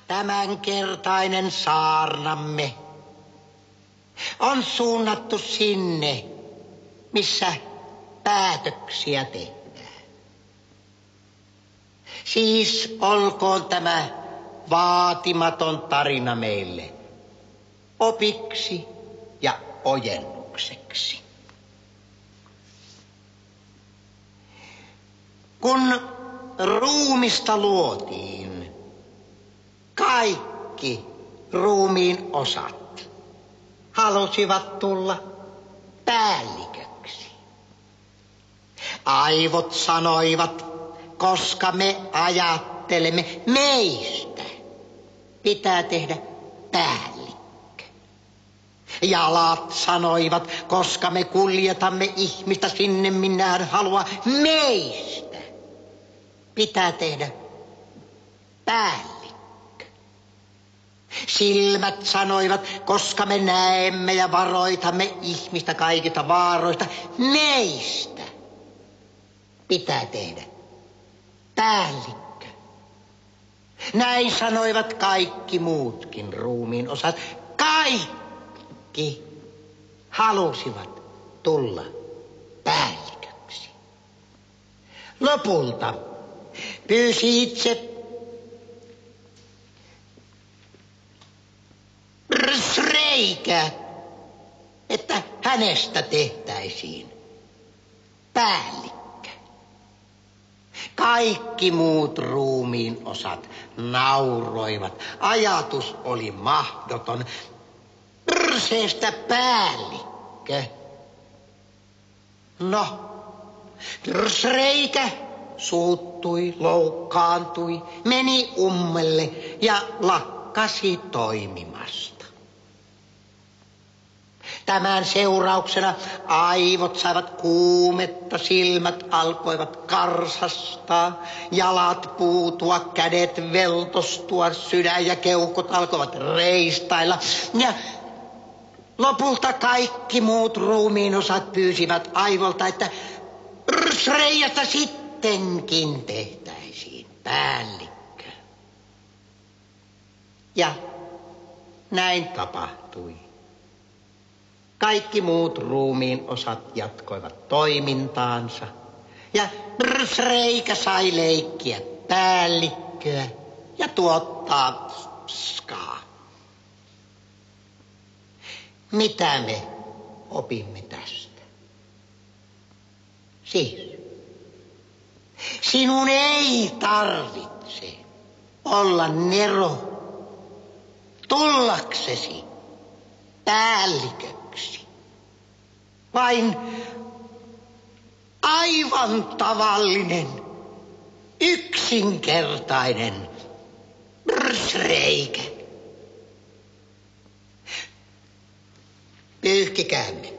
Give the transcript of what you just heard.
Tämänkertainen saarnamme on suunnattu sinne, missä päätöksiä tehdään. Siis olkoon tämä vaatimaton tarina meille opiksi ja ojennukseksi. Kun ruumista luotiin, kaikki ruumiin osat halusivat tulla päälliköksi. Aivot sanoivat, koska me ajattelemme, meistä pitää tehdä päällikkö. Jalat sanoivat, koska me kuljetamme ihmistä sinne minne hän haluaa, meistä pitää tehdä päällikkö. Silmät sanoivat, koska me näemme ja varoitamme ihmistä kaikista vaaroista, meistä pitää tehdä päällikkö. Näin sanoivat kaikki muutkin ruumiin osat. Kaikki halusivat tulla päälliköksi. Lopulta pyysi itse reikä, että hänestä tehtäisiin päällikkö. Kaikki muut ruumiin osat nauroivat. Ajatus oli mahdoton. Perseestä päällikkö. No, reikä suuttui, loukkaantui, meni ummelle ja lakkasi toimimasta. Tämän seurauksena aivot saivat kuumetta, silmät alkoivat karsastaa, jalat puutua, kädet veltostua, sydän ja keuhkot alkoivat reistailla. Ja lopulta kaikki muut ruumiin osat pyysivät aivolta, että reijästä sittenkin tehtäisiin päällikkö. Ja näin tapahtui. Kaikki muut ruumiin osat jatkoivat toimintaansa. Ja reikä sai leikkiä päällikköä ja tuottaa skaa. Mitä me opimme tästä? Siis, sinun ei tarvitse olla nero tullaksesi päälliköksi. Vain aivan tavallinen, yksinkertainen reikä. Pyyhkikäämme.